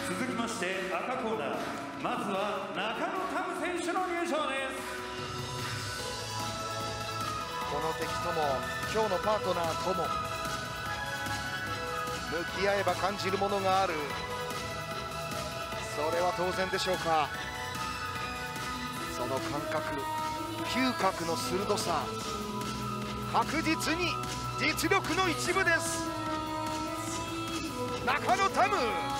続きまして赤コーナー、まずは中野タム選手の入場です。 この敵とも今日のパートナーとも向き合えば感じるものがある。それは当然でしょうか。その感覚、嗅覚の鋭さ、確実に実力の一部です。中野タム、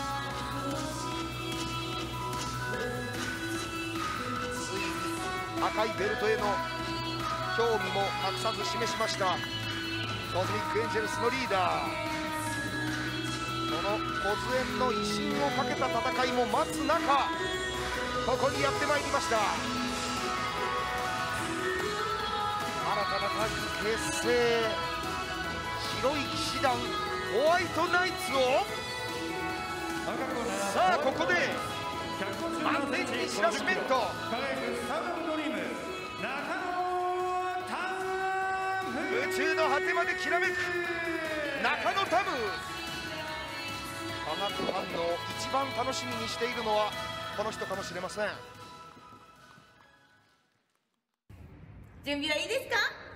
ついに赤いベルトへの興味も隠さず示しました。コズミックエンジェルスのリーダー、この梢の威信をかけた戦いも待つ中、ここにやってまいりました。新たなタッグ結成、白い騎士団ホワイトナイツを、さあここで満点に知らしめんと、宇宙の果てまできらめく中野タム。科学ファンの一番楽しみにしているのはこの人かもしれません。 準備はいいですか？